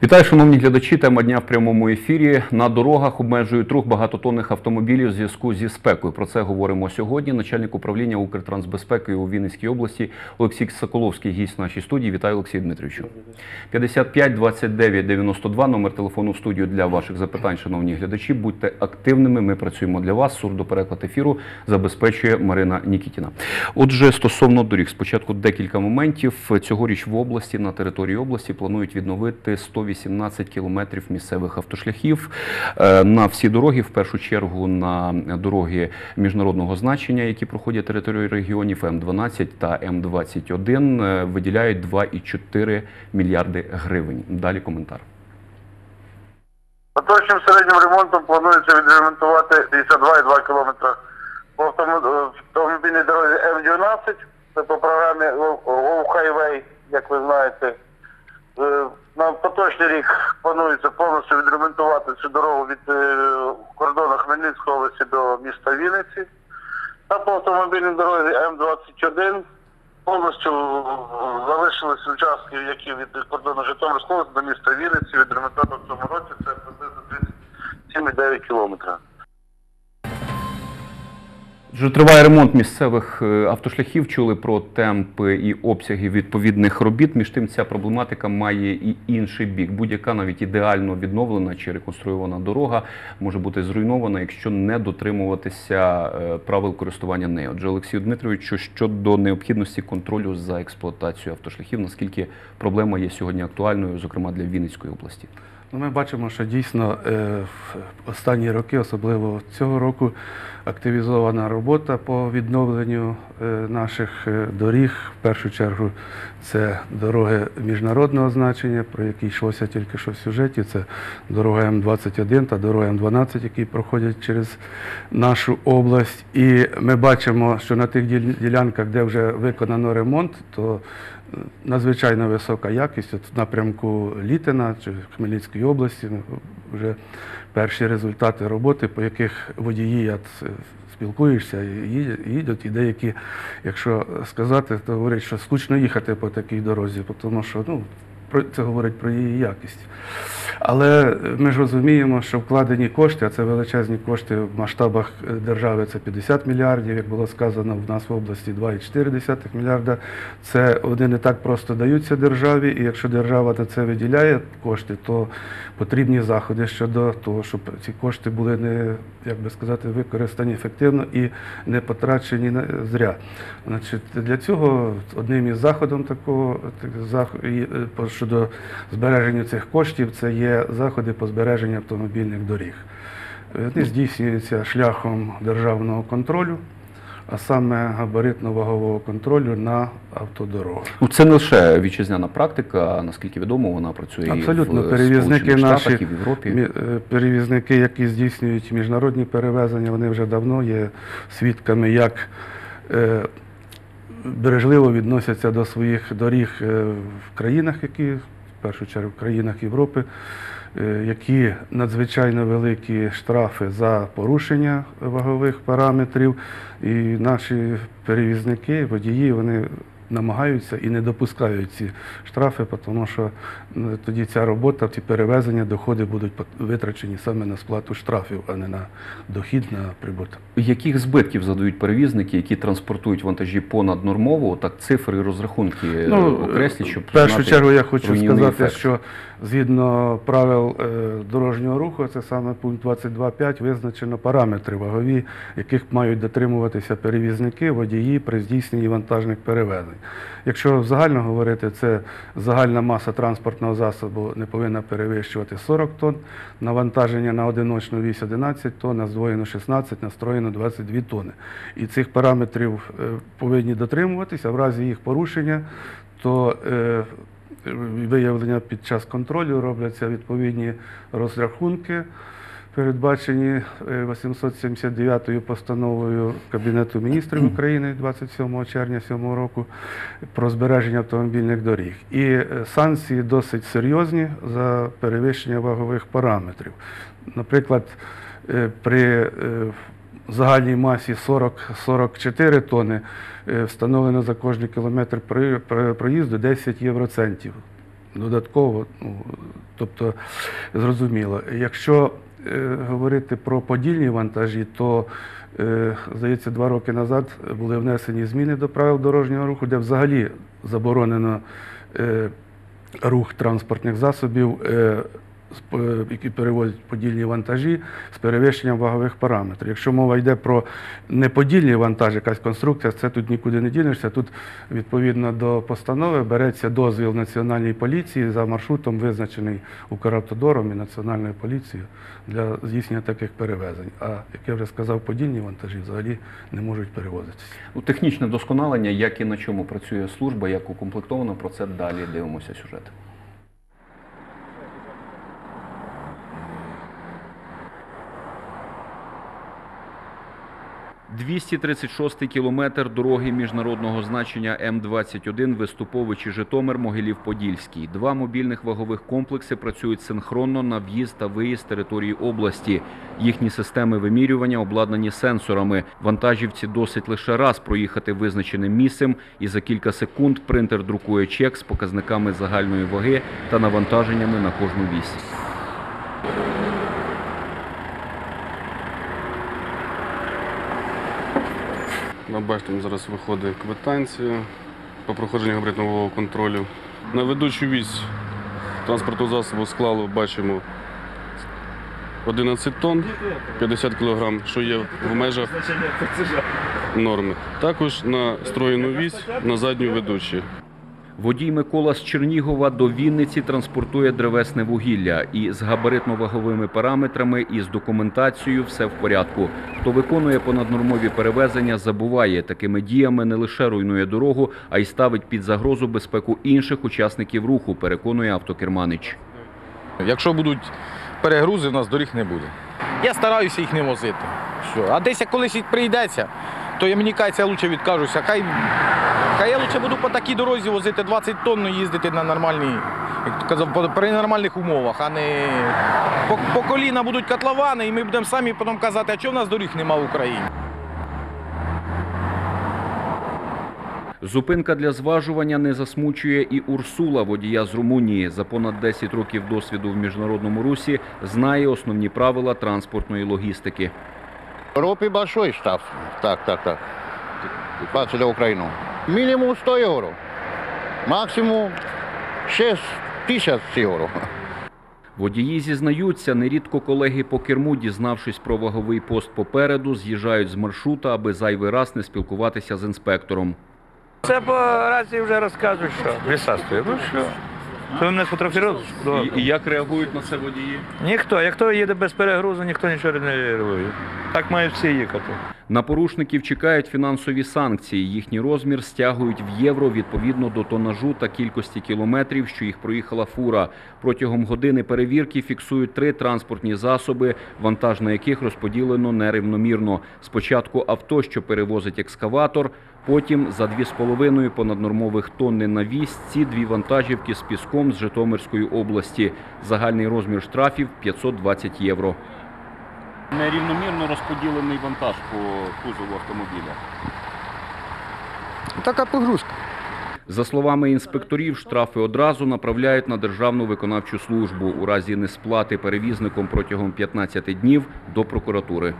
Вітаю, шановні глядачі. Тема дня в прямому ефірі. На дорогах обмежують рух багатотонних автомобілів у зв'язку зі спекою. Про це говоримо сьогодні. Начальник управління Укртрансбезпеки у Вінницькій області Олексій Соколовський, гість в нашій студії. Вітаю, Олексію Дмитровичу. 55 29 92, номер телефону в студію для ваших запитань, шановні глядачі. Будьте активними, ми працюємо для вас. Сурдопереклад ефіру забезпечує Марина Нікітіна. Отже, стосовно доріг, спочатку декілька моментів. Цьогоріч в області, на території області планують відновити 118 кілометрів місцевих автошляхів на всі дороги, в першу чергу на дороги міжнародного значення, які проходять територію регіонів М12 та М21, виділяють 2,4 мільярди гривень. Далі коментар. Поточним середнім ремонтом планується відремонтувати 52,2 км по автомобільній дорозі М12, це по програмі Go Highway, як ви знаєте. На поточний рік планується повністю відремонтувати цю дорогу від кордону Хмельницької області до міста Вінниці. А по автомобільній дорозі М21 повністю залишились участки, які від кордону Житомирської області до міста Вінниці відремонтовано в цьому році, це приблизно 37,9 кілометра. Вже триває ремонт місцевих автошляхів, чули про темпи і обсяги відповідних робіт. Між тим, ця проблематика має і інший бік. Будь-яка навіть ідеально відновлена чи реконструйована дорога може бути зруйнована, якщо не дотримуватися правил користування нею. Отже, Олексію Дмитровичу, щодо необхідності контролю за експлуатацією автошляхів, наскільки проблема є сьогодні актуальною, зокрема для Вінницької області? Ми бачимо, що дійсно в останні роки, особливо цього року, активізована робота по відновленню наших доріг. В першу чергу це дороги міжнародного значення, про які йшлося тільки що в сюжеті. Це дорога М21 та дорога М12, які проходять через нашу область. І ми бачимо, що на тих ділянках, де вже виконано ремонт, то надзвичайно висока якість. От в напрямку Літина чи Хмельницької області вже перші результати роботи, по яких водії спілкуєшся, їдуть, і деякі, якщо сказати, то говорять, що скучно їхати по такій дорозі, тому що це говорить про її якість. Але ми ж розуміємо, що вкладені кошти, а це величезні кошти в масштабах держави, це 50 мільярдів, як було сказано, в нас в області 2,4 мільярда. Це вони не так просто даються державі, і якщо держава на це виділяє кошти, то потрібні заходи щодо того, щоб ці кошти були не, як би сказати, використані ефективно і не потрачені зря. Значить, для цього одним із заходів такого щодо збереження цих коштів, це є заходи по збереженню автомобільних доріг. Вони здійснюються шляхом державного контролю, а саме габаритно-вагового контролю на автодорогах. Це не лише вітчизняна практика, наскільки відомо, вона працює абсолютно. І в перевізники Сполучених Штатах, і в Європі. Перевізники, які здійснюють міжнародні перевезення, вони вже давно є свідками, як бережливо відносяться до своїх доріг в країнах, які, в першу чергу, в країнах Європи, які надзвичайно великі штрафи за порушення вагових параметрів. І наші перевізники, водії, вони намагаються і не допускають ці штрафи, тому що тоді ця робота, ці перевезення, доходи будуть витрачені саме на сплату штрафів, а не на дохід, на прибуток. Яких збитків задають перевізники, які транспортують вантажі понаднормово? Так цифри і розрахунки окреслі, щоб в першу чергу я хочу сказати, ефект. що згідно правил дорожнього руху, це саме пункт 22.5, визначено параметри вагові, яких мають дотримуватися перевізники, водії при здійсненні вантажних перевезень. Якщо загально говорити, це загальна маса транспортного засобу не повинна перевищувати 40 тонн, навантаження на одиночну вісь 11 тонн, на здвоєну 16, на стройну 22 тонни. І цих параметрів повинні дотримуватися, а в разі їх порушення, то виявлення під час контролю робляться відповідні розрахунки, передбачені 879 постановою Кабінету міністрів України 27 червня 2007 року про збереження автомобільних доріг. І санкції досить серйозні за перевищення вагових параметрів. Наприклад, при загальній масі 40-44 тонни встановлено за кожний кілометр проїзду 10 євроцентів. додатково, тобто зрозуміло. Якщо говорити про подільні вантажі, то, здається, 2 роки назад були внесені зміни до правил дорожнього руху, де взагалі заборонено рух транспортних засобів, які перевозять подільні вантажі з перевищенням вагових параметрів. Якщо мова йде про неподільні вантажі, якась конструкція, це тут нікуди не дінешся. Тут, відповідно до постанови, береться дозвіл Національної поліції за маршрутом, визначений Укравтодором і Національною поліцією для здійснення таких перевезень. А, як я вже сказав, подільні вантажі взагалі не можуть перевозитися. Технічне вдосконалення, як і на чому працює служба, як укомплектовано, про це далі дивимося сюжет. 236-й кілометр дороги міжнародного значення М-21 Виступовичі-Житомир, Могилів-Подільський. 2 мобільних вагових комплекси працюють синхронно на в'їзд та виїзд з території області. Їхні системи вимірювання обладнані сенсорами. Вантажівці досить лише раз проїхати визначеним місцем, і за кілька секунд принтер друкує чек з показниками загальної ваги та навантаженнями на кожну вісь. Бачите, зараз виходить квитанція по проходженню габаритно-вагового контролю. На ведучу вісь транспортного засобу склало, бачимо, 11 тонн, 50 кг, що є в межах норми. Також на строєну вісь, на задню ведучі. Водій Микола з Чернігова до Вінниці транспортує древесне вугілля. І з габаритно-ваговими параметрами, і з документацією все в порядку. Хто виконує понаднормові перевезення, забуває. Такими діями не лише руйнує дорогу, а й ставить під загрозу безпеку інших учасників руху, переконує автокерманич. Якщо будуть перегрузи, у нас доріг не буде. Я стараюся їх не возити. А десь колись і прийдеться, то мені кажеться, я краще відкажуся. Хай я краще буду по такій дорозі возити 20 тонн, їздити на нормальній, як ти казав, при нормальних умовах, а не по коліна будуть котловани, і ми будемо самі потім казати, а чого в нас доріг нема в Україні. Зупинка для зважування не засмучує і Урсула, водія з Румунії. За понад 10 років досвіду в міжнародному русі знає основні правила транспортної логістики. В Европе большой штраф. Так. Для Украину. Минимум 100 евро. Максимум 6 тисяч євро. Водії зізнаються, нерідко колеги по керму, дізнавшись про ваговий пост попереду, з'їжджають з маршрута, аби зайвий раз не спілкуватися з інспектором. Це по рації вже розказують, що присутствує. Ну що, то мене сфотографували. І як реагують на це водії? Ніхто. Як хто їде без перегрузу, ніхто нічого не реагує. Так мають всі їхати. На порушників чекають фінансові санкції. Їхній розмір стягують в євро відповідно до тонажу та кількості кілометрів, що їх проїхала фура. Протягом години перевірки фіксують 3 транспортні засоби, вантаж на яких розподілено нерівномірно. Спочатку авто, що перевозить екскаватор, потім за 2,5 понаднормових тонни на вісь ці 2 вантажівки з піском з Житомирської області. Загальний розмір штрафів – 520 євро. Нерівномірно розподілений вантаж по кузову автомобіля. Така погрузка. За словами інспекторів, штрафи одразу направляють на Державну виконавчу службу. У разі несплати перевізником протягом 15 днів – до прокуратури.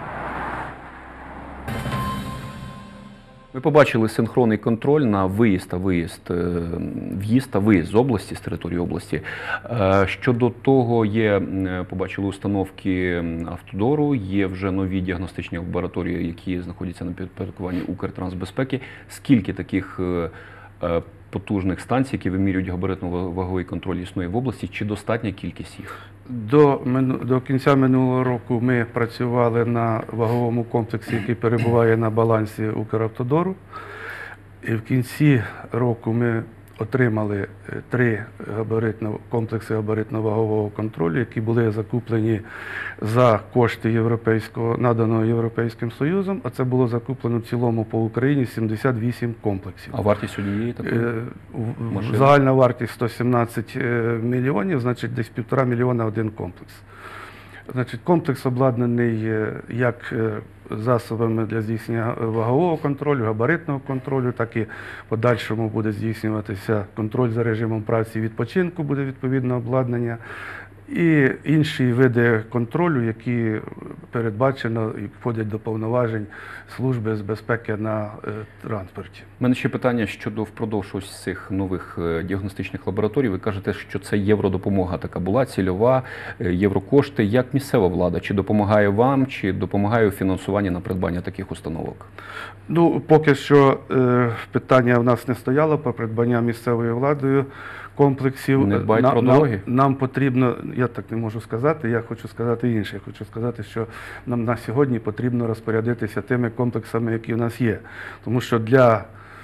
Ми побачили синхронний контроль на в'їзд та виїзд з області, з території області. Щодо того, побачили установки Автодору, є вже нові діагностичні лабораторії, які знаходяться на підпорядкуванні Укртрансбезпеки. Скільки таких потужних станцій, які вимірюють габаритно-ваговий контроль, існує в області? Чи достатня кількість їх? До кінця минулого року ми працювали на ваговому комплексі, який перебуває на балансі Укравтодору. І в кінці року ми отримали 3 комплекси габаритно-вагового контролю, які були закуплені за кошти наданого Європейським Союзом, а це було закуплено в цілому по Україні 78 комплексів. А вартість однієї такої машини? Загальна вартість 117 мільйонів, значить десь 1,5 мільйона один комплекс. Значить, комплекс обладнаний як засобами для здійснення вагового контролю, габаритного контролю, так і в подальшому буде здійснюватися контроль за режимом праці і відпочинку, буде відповідне обладнання. І інші види контролю, які передбачено і входять до повноважень Служби з безпеки на транспорті. У мене ще питання щодо впродовж ось цих нових діагностичних лабораторій. Ви кажете, що це євродопомога така була, цільова, єврокошти. Як місцева влада? Чи допомагає вам, чи допомагає у фінансуванні на придбання таких установок? Ну, поки що питання в нас не стояло про придбання місцевою владою комплексів. Не дбають про дороги? Нам потрібно, я так не можу сказати, я хочу сказати інше. Я хочу сказати, що нам на сьогодні потрібно розпорядитися тими комплексами, які в нас є. Тому що для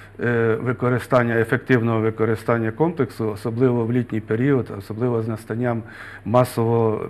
ефективного використання комплексу, особливо в літній період, особливо з настанням масового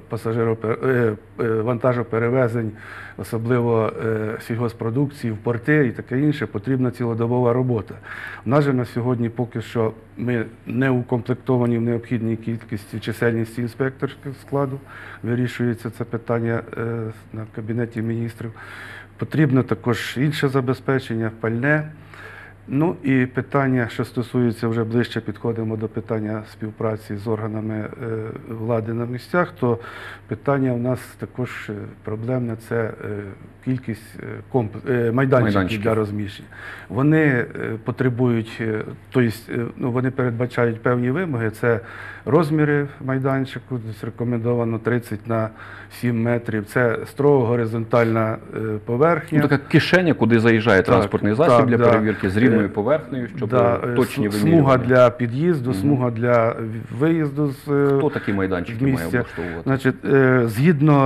вантажоперевезень, особливо сільгоспродукції в порти і таке інше, потрібна цілодобова робота. У нас же на сьогодні поки що ми не укомплектовані в необхідній кількості чисельності інспекторського складу, вирішується це питання на Кабінеті міністрів. Потрібно також інше забезпечення, пальне. Ну і питання, що стосується, вже ближче підходимо до питання співпраці з органами влади на місцях, то питання у нас також проблемне – це кількість майданчиків для розміщення. Вони потребують, тобто вони передбачають певні вимоги, це розміри майданчику, рекомендовано 30 на 7 метрів, це строго горизонтальна поверхня. Ну, така кишеня, куди заїжджає транспортний засіб для перевірки з рівною поверхнею, щоб точні вимірювання. Смуга для під'їзду, смуга для виїзду з місця. Хто такі майданчики має облаштовувати? Значить, згідно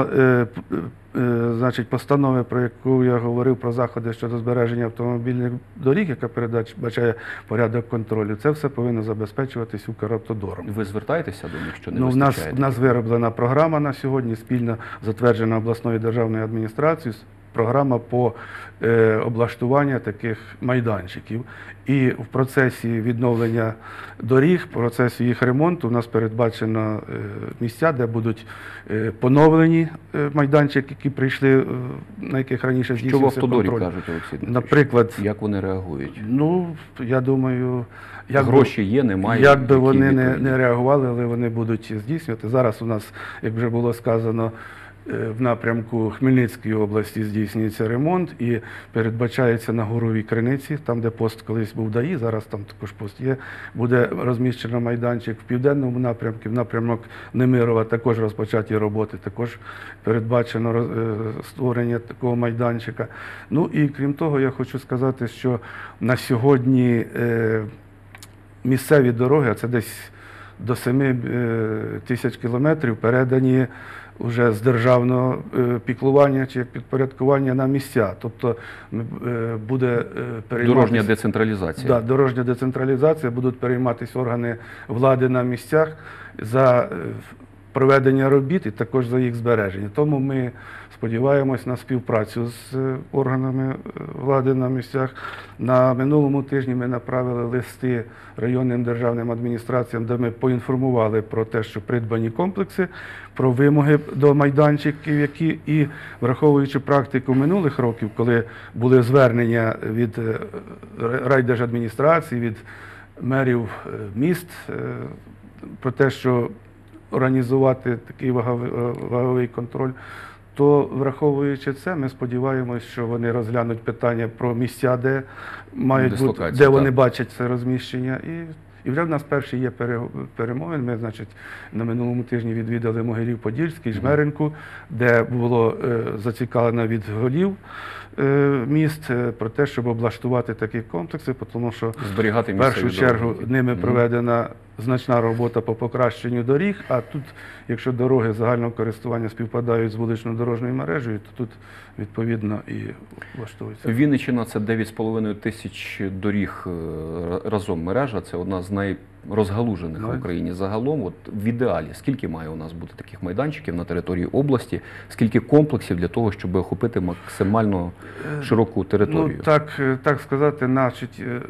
постанови, про яку я говорив, про заходи щодо збереження автомобільних доріг, яка передбачає порядок контролю, це все повинно забезпечуватись Укравтодором. Ви звертаєтеся до них, що не вистачає? У нас вироблена програма на сьогодні, спільно затверджена обласною державною адміністрацією, програма по облаштуванню таких майданчиків. І в процесі відновлення доріг, в процесі їх ремонту у нас передбачено місця, де будуть поновлені майданчики, які прийшли, на яких раніше здійснювався контроль. Що в Автодорі кажуть, Олексій Дмитрович? Наприклад, як вони реагують? Ну, я думаю, гроші є, немає. Як би вони не реагували, але вони будуть здійснювати. Зараз у нас, як вже було сказано, в напрямку Хмельницької області здійснюється ремонт і передбачається на Горовій Криниці, там де пост колись був ДАІ, зараз там також пост є, буде розміщено майданчик. В південному напрямку, в напрямок Немирова також розпочаті роботи, також передбачено створення такого майданчика. Ну і крім того, я хочу сказати, що на сьогодні місцеві дороги, а це десь до 7 тисяч кілометрів, передані вже з державного піклування чи підпорядкування на місця. Тобто буде перейматися... Дорожня децентралізація. Так, дорожня децентралізація, будуть перейматися органи влади на місцях за проведення робіт і також за їх збереження. Тому ми сподіваємось на співпрацю з органами влади на місцях. На минулому тижні ми направили листи районним державним адміністраціям, де ми поінформували про те, що придбані комплекси, про вимоги до майданчиків, які і враховуючи практику минулих років, коли були звернення від райдержадміністрації, від мерів міст про те, що організувати такий ваговий контроль, то враховуючи це, ми сподіваємось, що вони розглянуть питання про місця, де мають бути, де вони бачать це розміщення. І вже в нас перші є перемовини. Ми, значить, на минулому тижні відвідали Могилів-Подільський, Жмеринку, де було зацікавлено від голів міст про те, щоб облаштувати такі комплекси, тому що в першу чергу ними проведена значна робота по покращенню доріг, а тут, якщо дороги загального користування співпадають з вулично-дорожньою мережею, то тут відповідно і влаштується. Вінниччина – це 9,5 тисяч доріг разом мережа, це одна з найрозгалужених в Україні загалом. От в ідеалі, скільки має у нас бути таких майданчиків на території області, скільки комплексів для того, щоб охопити максимально широку територію? Ну, так сказати, значить,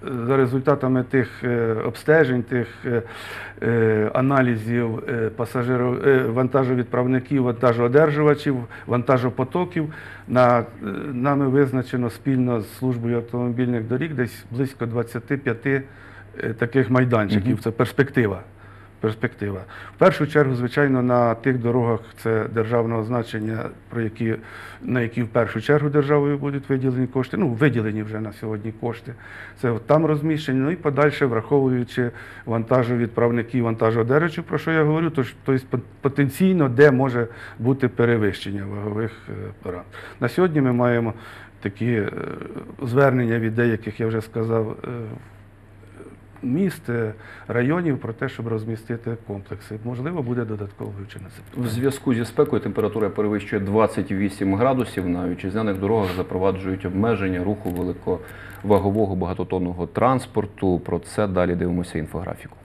за результатами тих обстежень, тих аналізів вантажовідправників, вантажоодержувачів, вантажопотоків, нами визначено спільно з службою автомобільних доріг десь близько 25 таких майданчиків. Це перспектива. В першу чергу, звичайно, на тих дорогах це державного значення, на які в першу чергу державою будуть виділені кошти, виділені вже на сьогодні кошти. Це там розміщені, ну і подальше, враховуючи вантажовідправників, вантажоодержувачів, про що я говорю, тобто потенційно, де може бути перевищення вагових параметрів. На сьогодні ми маємо такі звернення від деяких, я вже сказав, міст, районів про те, щоб розмістити комплекси. Можливо, буде додатково вивчено це. В зв'язку зі спекою температура перевищує 28 градусів. На вітчизняних дорогах запроваджують обмеження руху великовагового багатотонного транспорту. Про це далі дивимося інфографіку.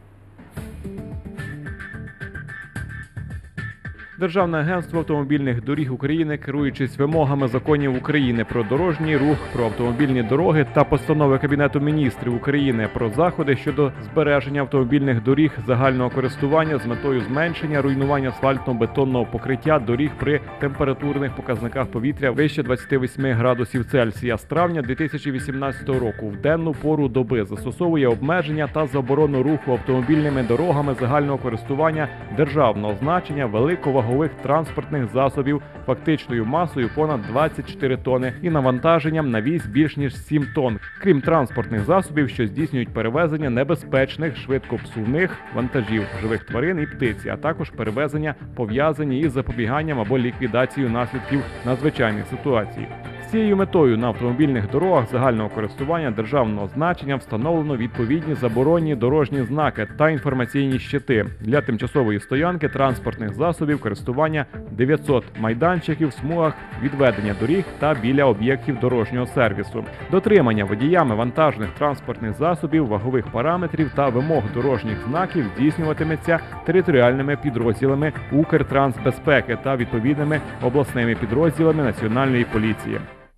Державне агентство автомобільних доріг України, керуючись вимогами законів України про дорожній рух, про автомобільні дороги та постанови Кабінету міністрів України про заходи щодо збереження автомобільних доріг загального користування з метою зменшення руйнування асфальтно-бетонного покриття доріг при температурних показниках повітря вище 28 градусів Цельсія з травня 2018 року в денну пору доби застосовує обмеження та заборону руху автомобільними дорогами загального користування державного значення великовагових транспортних засобів фактичною масою понад 24 тонни і навантаженням на вісь більш ніж 7 тонн, крім транспортних засобів, що здійснюють перевезення небезпечних, швидкопсувних вантажів, живих тварин і птиці, а також перевезення, пов'язані із запобіганням або ліквідацією наслідків надзвичайних ситуацій. З цією метою на автомобільних дорогах загального користування державного значення встановлено відповідні заборонні дорожні знаки та інформаційні щити для тимчасової стоянки транспортних засобів користування 900 майданчиків в смугах відведення доріг та біля об'єктів дорожнього сервісу. Дотримання водіями вантажних транспортних засобів, вагових параметрів та вимог дорожніх знаків здійснюватиметься територіальними підрозділами Укртрансбезпеки та відповідними обласними підрозділами Національної поліції.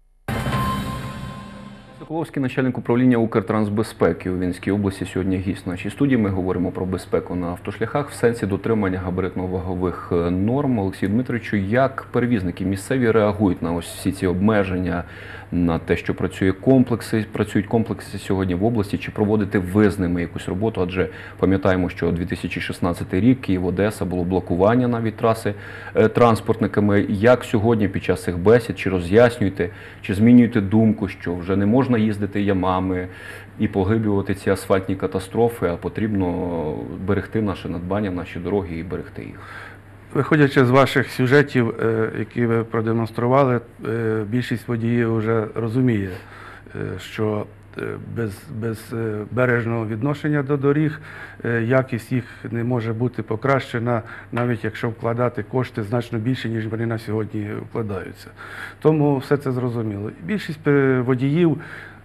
Соколовський, начальник управління Укртрансбезпеки у Вінницькій області, сьогодні гість в нашій студії. Ми говоримо про безпеку на автошляхах в сенсі дотримання габаритно-вагових норм. Олексію Дмитровичу, як перевізники місцеві реагують на ось всі ці обмеження, на те, що працюють комплекси сьогодні в області, чи проводите ви з ними якусь роботу? Адже пам'ятаємо, що 2016 рік Київ-Одеса було блокування навіть траси транспортниками. Як сьогодні під час цих бесід, чи роз'яснюєте, чи змінюєте думку, що вже не можна їздити ямами і поглиблювати ці асфальтні катастрофи, а потрібно берегти наше надбання, наші дороги і берегти їх? Виходячи з ваших сюжетів, які ви продемонстрували, більшість водіїв вже розуміє, що без бережного відношення до доріг якість їх не може бути покращена, навіть якщо вкладати кошти значно більше, ніж вони на сьогодні вкладаються. Тому все це зрозуміло. Більшість водіїв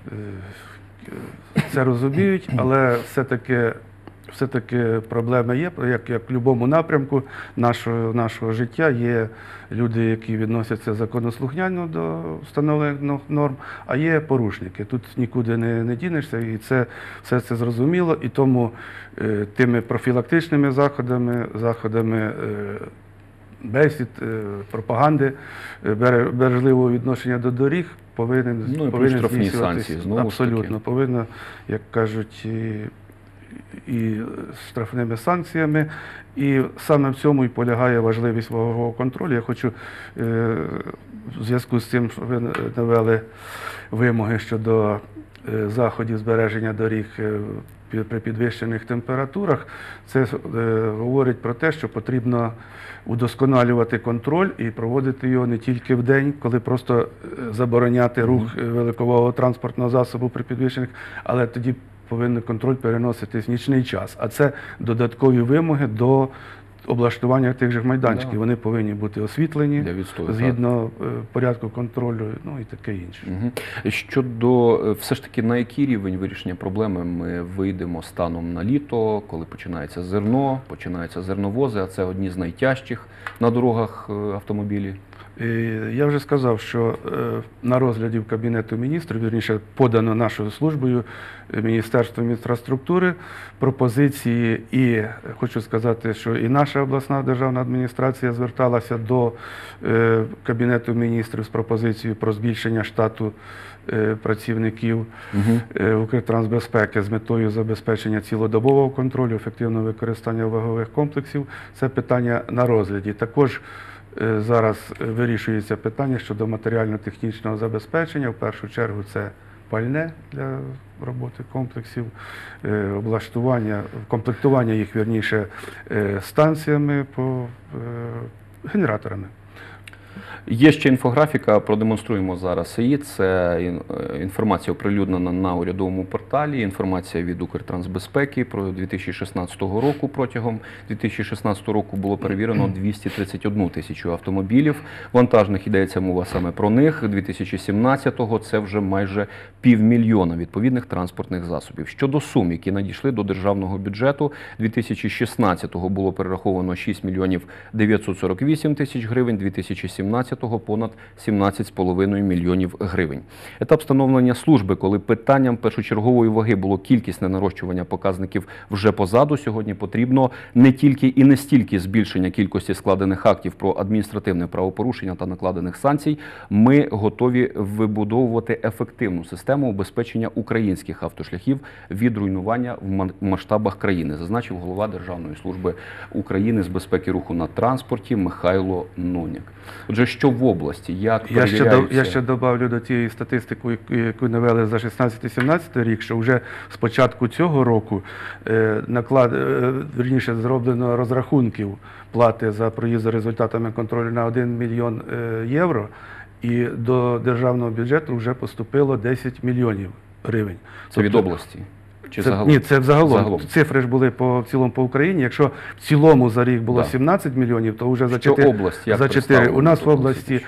це розуміють, але все-таки проблеми є, як в будь-якому напрямку нашого життя. Є люди, які відносяться законослухняно до встановлених норм, а є порушники. Тут нікуди не дінешся, і все це зрозуміло. І тому тими профілактичними заходами бесід, пропаганди, бережливого відношення до доріг повинен здійснюватися. Абсолютно, повинно, як кажуть, і штрафними санкціями. І саме в цьому і полягає важливість вагового контролю. Я хочу в зв'язку з тим, що ви навели вимоги щодо заходів збереження доріг при підвищених температурах, це говорить про те, що потрібно удосконалювати контроль і проводити його не тільки в день, коли просто забороняти рух великовагового транспортного засобу при підвищених, але тоді повинен контроль переноситись в нічний час. А це додаткові вимоги до облаштування тих же майданчиків. Да. Вони повинні бути освітлені згідно порядку контролю, ну і таке інше. Щодо, все ж таки, на який рівень вирішення проблеми ми вийдемо станом на літо, коли починається зерно, починаються зерновози, а це одні з найтяжчих на дорогах автомобілі? Я вже сказав, що на розгляді в Кабінету міністрів, вірніше, подано нашою службою Міністерством інфраструктури пропозиції, і хочу сказати, що і наша обласна державна адміністрація зверталася до Кабінету міністрів з пропозицією про збільшення штату працівників Укртрансбезпеки з метою забезпечення цілодобового контролю, ефективного використання вагових комплексів. Це питання на розгляді. Також зараз вирішується питання щодо матеріально-технічного забезпечення. В першу чергу це пальне для роботи комплексів, облаштування, комплектування їх, вірніше, станціями, генераторами. Є ще інфографіка, продемонструємо зараз її. Це інформація оприлюднена на урядовому порталі, інформація від Укртрансбезпеки про 2016 року. Протягом 2016 року було перевірено 231 тисячу автомобілів. Вантажних, йдеться мова саме про них. 2017-го це вже майже 500 000 відповідних транспортних засобів. Щодо сум, які надійшли до державного бюджету, 2016-го було перераховано 6 мільйонів 948 тисяч гривень, 2017-го понад 17,5 мільйонів гривень. Етап становлення служби, коли питанням першочергової ваги було кількісне нарощування показників вже позаду, сьогодні потрібно не тільки і не стільки збільшення кількості складених актів про адміністративне правопорушення та накладених санкцій. Ми готові вибудовувати ефективну систему убезпечення українських автошляхів від руйнування в масштабах країни, зазначив голова Державної служби України з безпеки руху на транспорті Михайло Ноняк. Отже, що в області, як перевіряються? Я ще добавлю до тієї статистики, яку навели за 16-17 рік, що вже з початку цього року вірніше, зроблено розрахунків плати за проїзд за результатами контролю на 1 мільйон євро, і до державного бюджету вже поступило 10 мільйонів гривень. Це від області? Чи загалом? Ні, це загалом. Цифри ж були в цілому по Україні. Якщо в цілому за рік було 17 мільйонів, то вже за 4. У нас в області,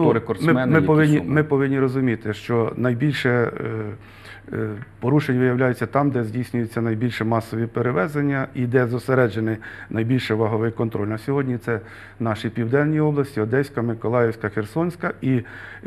ми повинні розуміти, що найбільше порушень виявляється там, де здійснюються найбільше масові перевезення і де зосереджений найбільше ваговий контроль. На сьогодні це наші південні області, Одеська, Миколаївська, Херсонська, і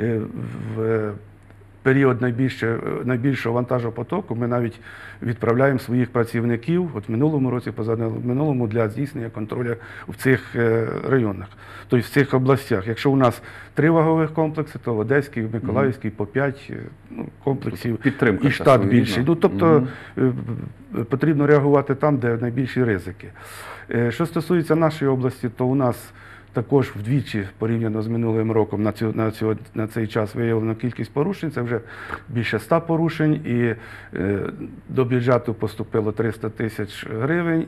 в період найбільшого вантажопотоку ми навіть відправляємо своїх працівників, от в минулому році, позаминулому, для здійснення контролю в цих районах, тобто в цих областях. Якщо у нас 3 вагових комплекси, то в Одеській, в Миколаївській по 5 комплексів і штат більший. Тобто потрібно реагувати там, де найбільші ризики. Що стосується нашої області, то у нас також вдвічі, порівняно з минулим роком, на цей час виявлено кількість порушень, це вже більше 100 порушень, і до бюджету поступило 300 тисяч гривень,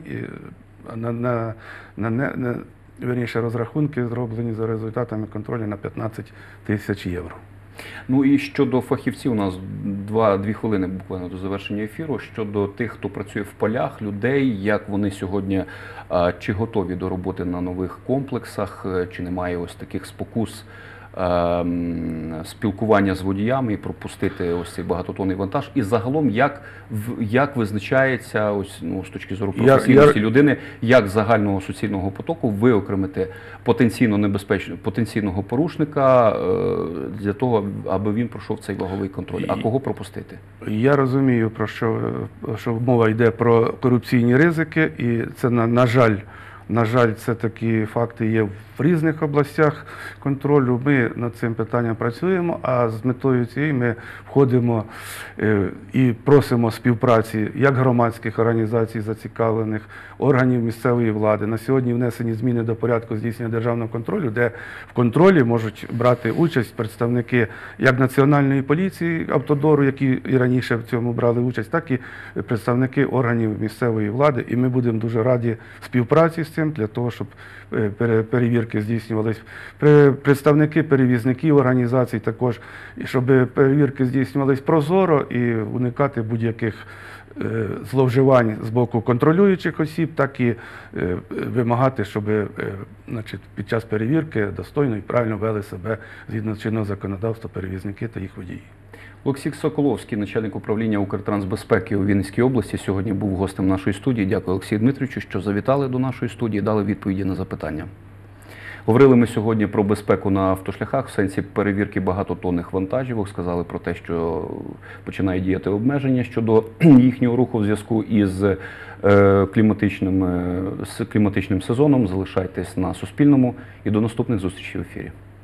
вірніше, розрахунки зроблені за результатами контролю на 15 тисяч євро. Ну і щодо фахівців, у нас 2 хвилини буквально до завершення ефіру, щодо тих, хто працює в полях, людей, як вони сьогодні, чи готові до роботи на нових комплексах, чи немає ось таких спокус спілкування з водіями і пропустити ось цей багатотонний вантаж, і загалом як визначається ось, з точки зору професійності людини, як з загального суцільного потоку виокремити потенційного порушника для того, аби він пройшов цей ваговий контроль, а кого пропустити? Я розумію, про що мова йде про корупційні ризики, і це, на жаль, це такі факти є в різних областях контролю. Ми над цим питанням працюємо, а з метою цієї ми входимо і просимо співпраці як громадських організацій, зацікавлених, органів місцевої влади. На сьогодні внесені зміни до порядку здійснення державного контролю, де в контролі можуть брати участь представники як Національної поліції, Автодору, які і раніше в цьому брали участь, так і представники органів місцевої влади. І ми будемо дуже раді співпраці з цим, для того, щоб перевірки здійснювались. Представники перевізників організацій також, щоб перевірки здійснювались прозоро і уникати будь-яких зловживань з боку контролюючих осіб, так і вимагати, щоб під час перевірки достойно і правильно вели себе згідно чинного законодавства перевізники та їх водії. Олексій Соколовський, начальник управління Укртрансбезпеки у Вінницькій області, сьогодні був гостем нашої студії. Дякую, Олексію Дмитровичу, що завітали до нашої студії, дали відповіді на запитання. Говорили ми сьогодні про безпеку на автошляхах в сенсі перевірки багатотонних вантажівок. Сказали про те, що починає діяти обмеження щодо їхнього руху в зв'язку із кліматичним сезоном. Залишайтесь на Суспільному і до наступних зустрічей в ефірі.